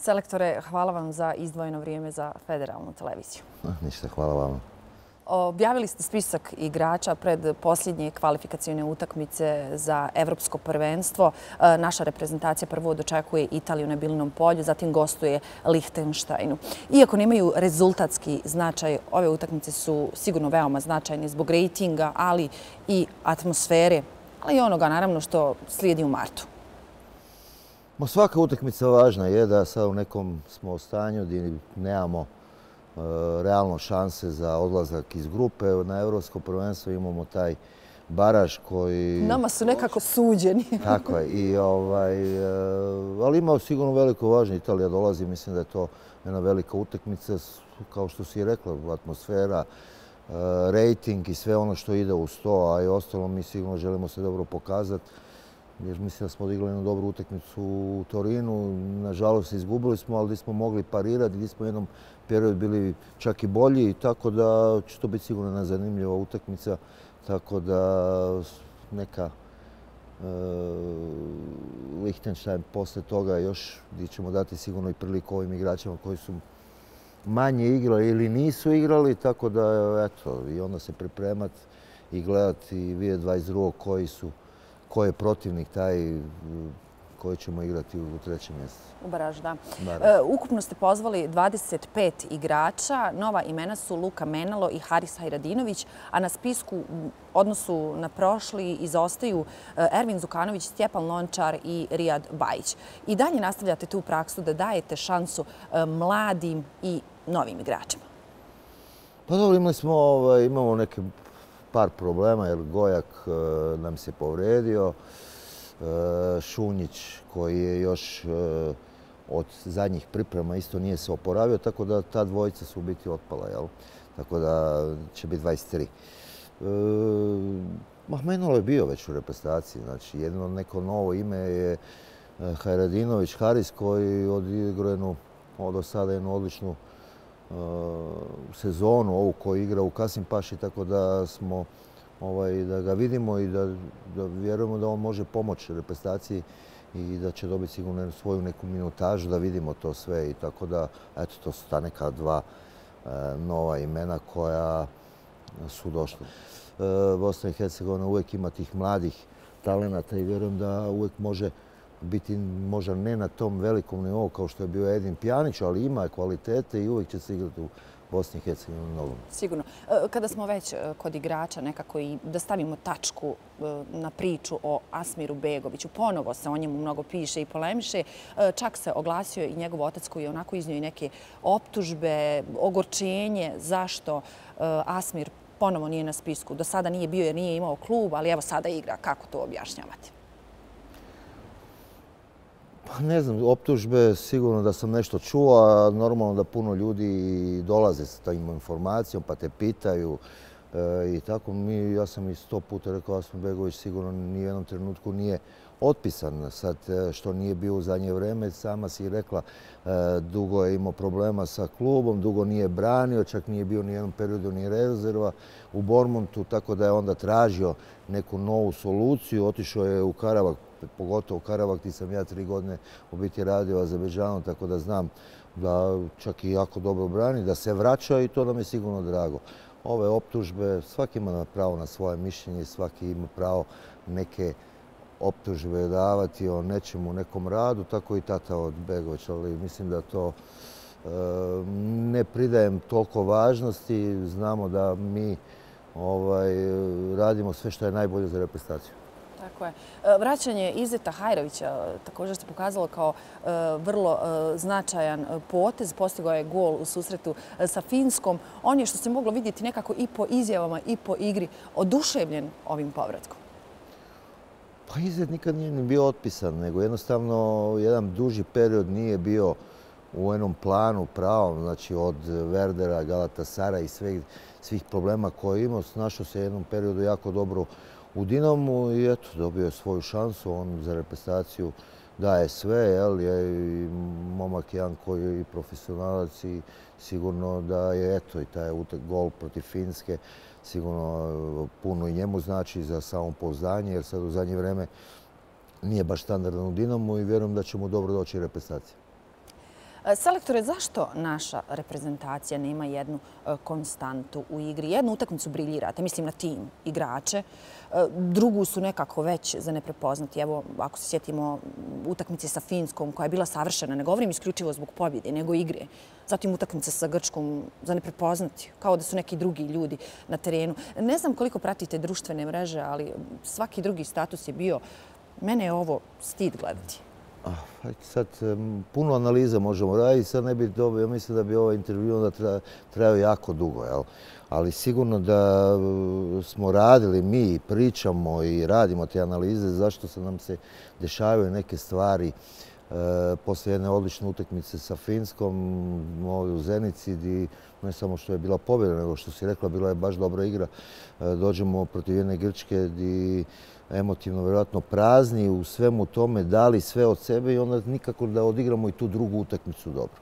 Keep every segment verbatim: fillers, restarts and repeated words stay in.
Selektore, hvala vam za izdvojeno vrijeme za Federalnu televiziju. Ništa, hvala vama. Objavili ste spisak igrača pred posljednje kvalifikacione utakmice za Evropsko prvenstvo. Naša reprezentacija prvo dočekuje Italiju na Bilinom polju, zatim gostuje Lihtenštajnu. Iako nemaju rezultatski značaj, ove utakmice su sigurno veoma značajne zbog rejtinga, ali i atmosfere, ali i onoga naravno što slijedi u martu. Svaka utakmica važna je da sad u nekom smo stanju gdje nemamo realno šanse za odlazak iz grupe. Na Evropsko prvenstvo imamo taj baraž koji... Nama su nekako suđeni. Tako je. I, ovaj, ali ima sigurno veliko važno. Italija dolazi, mislim da je to jedna velika utakmica. Kao što si rekla, atmosfera, rejting i sve ono što ide uz to, a i ostalo mi sigurno želimo se dobro pokazati. Jer mislim da smo odigrali jednu dobru utakmicu u Torinu. Nažalost, izgubili smo, ali smo mogli parirati, gdje smo u jednom periodu bili čak i bolji, tako da će to biti sigurno jedna zanimljiva utakmica. Tako da neka Lihtenštajn posle toga još gdje ćemo dati sigurno i priliku ovim igračima koji su manje igrali ili nisu igrali, tako da eto, i onda se pripremati i gledati i vidjeti dvadeset drugog koji su ko je protivnik taj koji ćemo igrati u trećem mjesecu. U baražu, da. Ukupno ste pozvali dvadeset pet igrača. Nova imena su Luka Menalo i Haris Hajradinović, a na spisku u odnosu na prošli izostaju Ervin Zukanović, Stjepan Lončar i Rijad Bajić. I dalje nastavljate tu praksu da dajete šansu mladim i novim igračima. Pa dobro, imali smo, imamo neke par problema jer Gojak nam se povredio. Šunjić koji je još od zadnjih priprema isto nije se oporavio, tako da ta dvojica su u biti otpala, jel? Tako da će biti dvadeset tri. Menalo je bio već u reprezentaciji, znači jedno neko novo ime je Hajradinović, Haris koji odigrao jednu, do sada jednu odličnu sezonu, ovu koju igra u Kasimpaši, tako da smo da ga vidimo i da vjerujemo da on može pomoći reprezentaciji i da će dobiti sigurno svoju neku minutažu, da vidimo to sve. I tako da, eto, to su ta neka dva nova imena koja su došla. Bosna i Hercegovina uvijek ima tih mladih talenata i vjerujem da uvijek može biti možda ne na tom velikom nivou kao što je bio Edin Pjanić, ali ima kvalitete i uvijek će se igrati u Bosni i Hercegovini novom. Sigurno. Kada smo već kod igrača, nekako i da stavimo tačku na priču o Asmiru Begoviću, ponovo se o njemu mnogo piše i polemiše, čak se oglasio i njegov otac koji je onako iznio i neke optužbe, ogorčenje zašto Asmir ponovo nije na spisku. Do sada nije bio jer nije imao klub, ali evo sada igra. Kako to objašnjavati? Ne znam, optužbe, sigurno da sam nešto čuo, a normalno da puno ljudi dolaze s tom informacijom pa te pitaju i tako. Ja sam i sto puta rekao, Asmir Begović sigurno ni u jednom trenutku nije otpisan. Sad što nije bio u zadnje vreme, sama si rekla, dugo je imao problema sa klubom, dugo nije branio, čak nije bio ni u jednom periodu ni rezerva u Bournemouthu, tako da je onda tražio neku novu soluciju, otišao je u Karabak, pogotovo u Karabak, gdje sam ja tri godine u biti radio Azerbejdžanom, tako da znam da čak i jako dobro brani, da se vraća i to nam je sigurno drago. Ove optužbe, svaki ima pravo na svoje mišljenje, svaki ima pravo neke optužbe davati o nečemu, nekom radu, tako i tata od Begovića, ali mislim da to ne pridajem toliko važnosti. Znamo da mi radimo sve što je najbolje za reprezentaciju. Tako je. Vraćanje Izeta Hajrovića također se pokazalo kao vrlo značajan potez. Postigao je gol u susretu sa Finskom. On je, što se moglo vidjeti nekako i po izjavama i po igri, oduševljen ovim povratkom. Pa Izet nikad nije ni bio otpisan, nego jednostavno jedan duži period nije bio u jednom planu pravom, znači od Werdera, Galatasara i svih problema koje je imao. Našao se u jednom periodu jako dobro u Dinamu i eto, dobio je svoju šansu. On za reprezentaciju daje sve, jel, je i momak jedan koji je i profesionalac i sigurno da je, eto, i taj gol protiv Finske sigurno puno i njemu znači za samopouzdanje, jer sad u zadnje vreme nije baš standardan u Dinamu i vjerujem da će mu dobro doći reprezentacija. Selektore, zašto naša reprezentacija nema jednu konstantu u igri? Jednu utakmicu briljirate, mislim na tim igrače. Drugu su nekako već za neprepoznati. Evo, ako se sjetimo utakmice sa Finskom, koja je bila savršena, ne govorim isključivo zbog pobjede, nego igre. Zatim utakmice sa Grčkom za neprepoznati, kao da su neki drugi ljudi na terenu. Ne znam koliko pratite društvene mreže, ali svaki drugi status je bio, mene je ovo stid gledati. Sad, puno analiza možemo raditi, sad ne bi dobro, ja mislim da bi ovaj intervju onda trajao jako dugo, jel? Ali sigurno da smo radili, mi pričamo i radimo te analize zašto se nam se dešavaju neke stvari poslije jedne odlične utakmice sa Finskom ovdje u Zenici, gdje ne samo što je bila pobjeda, nego što si rekla, bila je baš dobra igra. Dođemo protiv jedne Grčke gdje emotivno vjerojatno prazni u svemu tome, dali sve od sebe i onda nikako da odigramo i tu drugu utakmicu dobro.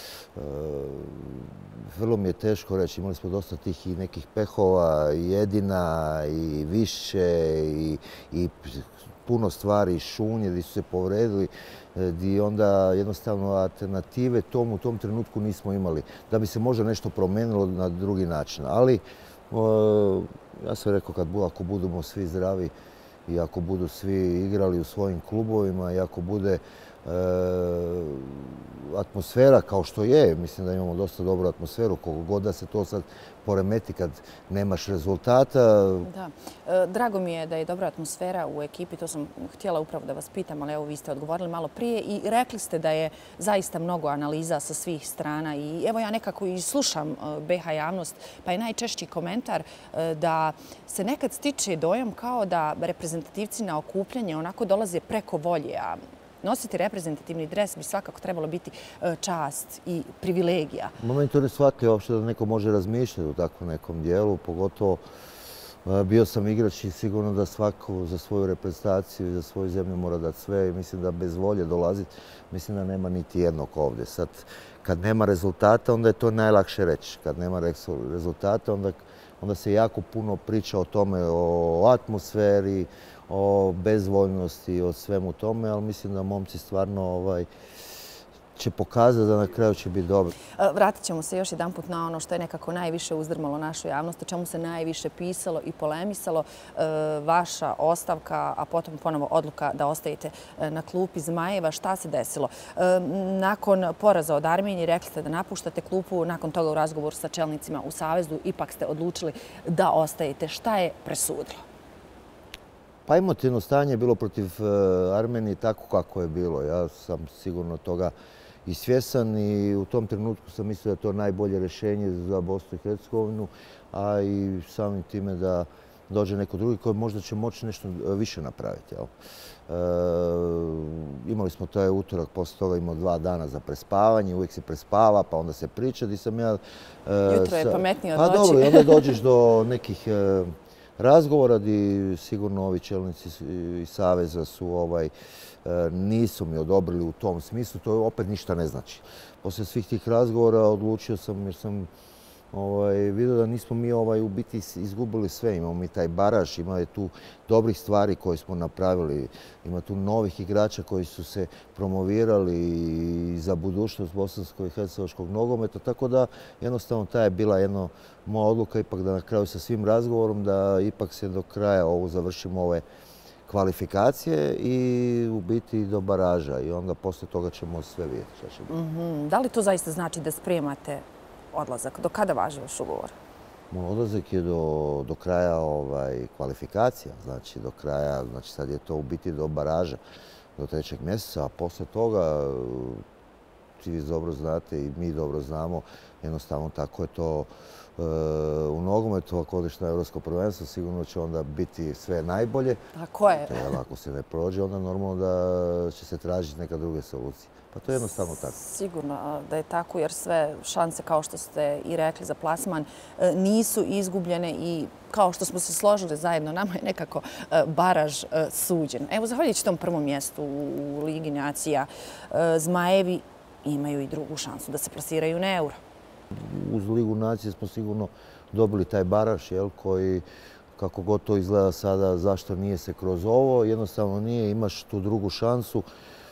Vrlo mi je teško reći, imali smo dosta tih i nekih pehova, i jedina, i više, i, i puno stvari, šunje gdje su se povredili, gdje onda jednostavno alternative tom u tom trenutku nismo imali. Da bi se možda nešto promenilo na drugi način. Ali ja sam rekao, kad ako budemo svi zdravi i ako budu svi igrali u svojim klubovima i ako bude atmosfera kao što je, mislim da imamo dosta dobru atmosferu, koliko god da se to sad poremeti kad nemaš rezultata. Da. Drago mi je da je dobra atmosfera u ekipi, to sam htjela upravo da vas pitam, ali evo vi ste odgovorili malo prije i rekli ste da je zaista mnogo analiza sa svih strana i evo ja nekako i slušam B H javnost, pa je najčešći komentar da se nekad stiče dojam kao da reprezentativci na okupljanje onako dolaze preko volje, a nositi reprezentativni dres bi svakako trebalo biti čast i privilegija. Moment to ne shvatio uopšte da neko može razmišljati u takvom nekom dijelu, pogotovo bio sam igrač i sigurno da svako za svoju reprezentaciju i za svoju zemlju mora dati sve i mislim da bez volje dolaziti, mislim da nema niti jednog ovdje. Sad, kad nema rezultata, onda je to najlakše reći. Kad nema rezultata, onda, onda se jako puno priča o tome, o atmosferi, o bezvoljnosti, o svemu tome, ali mislim da momci stvarno ovaj, će pokazati da na kraju će biti dobro. Vratit ćemo se još jedan put na ono što je nekako najviše uzdrmalo našu javnost, o čemu se najviše pisalo i polemisalo. Vaša ostavka, a potom ponovo odluka da ostajete na klupi Zmajeva. Šta se desilo? Nakon poraza od Armenije rekli ste da napuštate klupu, nakon toga u razgovoru sa čelnicima u Savezu ipak ste odlučili da ostajete. Šta je presudilo? Pa emotivno stanje je bilo protiv Armenije tako kako je bilo. Ja sam sigurno toga i svjesan i u tom trenutku sam mislio da je to najbolje rješenje za Bosnu i Hercegovinu, a i samim time da dođe neko drugi koji možda će moći nešto više napraviti. Jel? E, imali smo taj utorak, poslije toga imao dva dana za prespavanje, uvijek se prespava, pa onda se priča. Di sam ja, e, Jutro je sa, pametnije od noći. Pa dobro, i onda dođeš do nekih e, razgovora gdje sigurno ovi čelnici iz Saveza su ovaj, nisu mi odobrili u tom smislu, to opet ništa ne znači. Poslije svih tih razgovora odlučio sam jer sam ovaj, vidio da nismo mi ovaj, u biti izgubili sve. Imamo mi taj baraž, ima je tu dobrih stvari koje smo napravili, ima tu novih igrača koji su se promovirali i za budućnost bosanskog i hercegovačkog nogometa, tako da jednostavno ta je bila jedna moja odluka ipak da na kraju sa svim razgovorom da ipak se do kraja ovo završimo ove kvalifikacije i u biti do baraža i onda poslije toga ćemo sve vidjeti šta će biti. Mm-hmm. Da li to zaista znači da spremate odlazak? Do kada važi vaš ugovor? Moj odlazak je do, do kraja ovaj, kvalifikacija, znači do kraja, znači sad je to u biti do baraža, do trećeg mjeseca, a poslije toga vi dobro znate i mi dobro znamo, jednostavno tako je to e, u nogometu, ako odeš na Europsko prvenstvo, sigurno će onda biti sve najbolje. Tako je. Jel, ako se ne prođe, onda normalno da će se tražiti neka druga solucija. Pa to je jednostavno tako. Sigurno da je tako, jer sve šanse, kao što ste i rekli, za plasman nisu izgubljene i kao što smo se složili zajedno, nama je nekako baraž suđen. Evo, zahvaljujući tom prvom mjestu u Ligi nacija, Zmajevi imaju i drugu šansu da se plasiraju na Euro. Uz Ligu nacije smo sigurno dobili taj baraž, jel, koji, kako god to izgleda sada, zašto nije se kroz ovo, jednostavno nije, imaš tu drugu šansu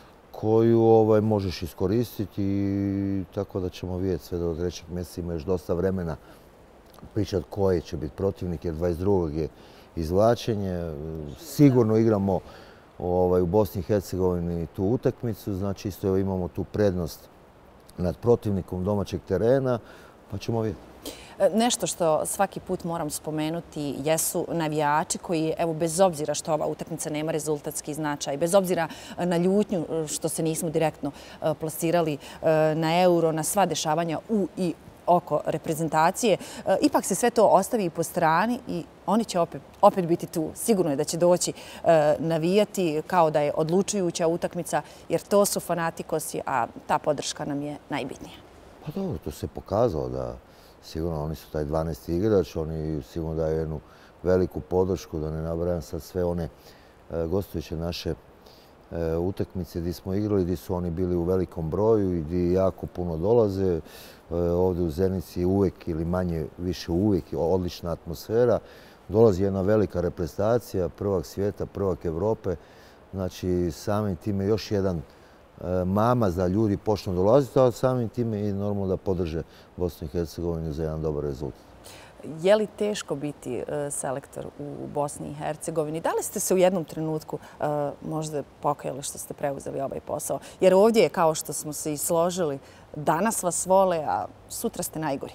koju ovaj, možeš iskoristiti i tako da ćemo vidjeti sve do trećeg mjeseca. Ima još dosta vremena pričati koji će biti protivnik, jer dvadeset drugog je izvlačenje. Sigurno igramo ovaj, u Bosni i Hercegovini tu utakmicu, znači isto imamo tu prednost nad protivnikom domaćeg terena, pa ćemo vidjeti. Nešto što svaki put moram spomenuti jesu navijači koji, evo, bez obzira što ova utakmica nema rezultatski značaj, bez obzira na ljutnju što se nismo direktno plasirali na Euro, na sva dešavanja u i oko reprezentacije, ipak se sve to ostavi po strani i oni će opet, opet biti tu. Sigurno je da će doći navijati kao da je odlučujuća utakmica, jer to su fanatikosi, a ta podrška nam je najbitnija. Pa dobro, to se pokazalo da sigurno oni su taj dvanaesti igrač, oni sigurno daju jednu veliku podršku, da ne nabrajam sad sve one gostujuće naše utakmice gdje smo igrali, gdje su oni bili u velikom broju i gdje jako puno dolaze. Ovdje u Zenici uvijek ili manje više uvijek odlična atmosfera. Dolazi jedna velika reprezentacija, prvak svijeta, prvak Evrope. Znači samim time još jedan mama da ljudi počnu dolaziti, a samim time i normalno da podrže Bosnu i Hercegovinu za jedan dobar rezultat. Je li teško biti selektor u Bosni i Hercegovini? Da li ste se u jednom trenutku možda pokajali što ste preuzeli ovaj posao? Jer ovdje je, kao što smo se i složili, danas vas vole, a sutra ste najgori.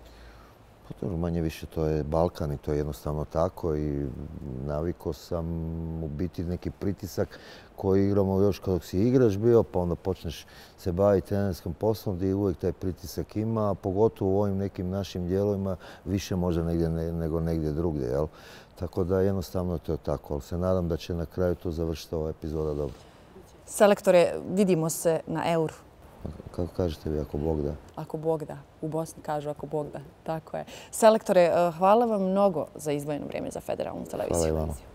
Pa to manje više to je Balkan i to je jednostavno tako i navikao sam u biti neki pritisak koji igramo još kad si igrač bio, pa onda počneš se baviti trenerskim poslom gdje uvijek taj pritisak ima, a pogotovo u ovim nekim našim dijelovima više možda negdje nego negdje drugdje. Jel? Tako da jednostavno to je tako, ali se nadam da će na kraju to završiti ova epizoda dobro. Selektore, vidimo se na Euru. Kako kažete vi, ako Bog da? Ako Bog da. U Bosni kažu ako Bog da. Tako je. Selektore, hvala vam mnogo za izdvojeno vrijeme za Federalnu televiziju. Hvala i vama.